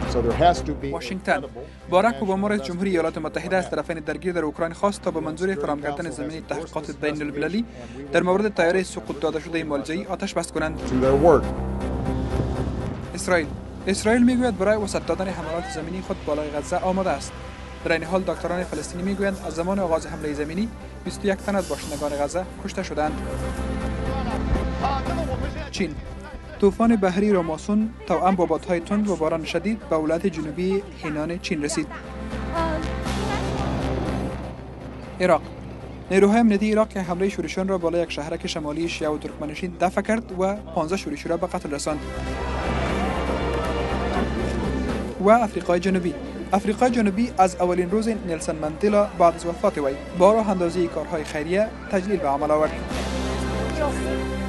واشنگتن. باراک اوباما رئیس جمهوری ایالات متحده از طرفین درگیر در اوکراین خواست تا به منظور فراهم کردن زمینه تحقیقات بین المللی در مورد طیاره سقوط داده شده مالزی آتش بس کنند. اسرائیل میگوید برای وسعت دادن حملات زمینی خود بالای غزه آماده است. در این حال دکتران فلسطینی میگویند از زمان آغاز حمله زمینی 21 تن از باشندگان غزه کشته شدند. چین. طوفان بحری راماسون توأم با بادهای تند و باران شدید به ولایت جنوبی هینان چین رسید. عراق. نیروهای امنیتی عراق که حمله شورشیان را بالای یک شهرک شمالی شیعه و ترکمنشین دفع کرد و 15 شورشی را به قتل رساند. و افریقای جنوبی از اولین روز نلسون ماندلا بعد از وفات وی با راه اندازی کارهای خیریه تجلیل به عمل آورد.